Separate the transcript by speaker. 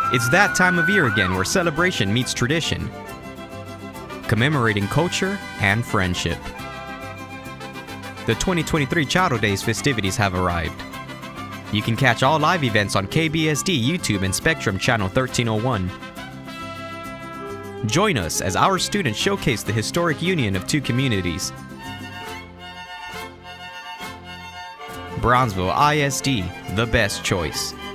Speaker 1: It's that time of year again where celebration meets tradition, commemorating culture and friendship. The 2023 Charro Days festivities have arrived. You can catch all live events on KBSD, YouTube, and Spectrum Channel 1301. Join us as our students showcase the historic union of two communities. Brownsville ISD, the best choice.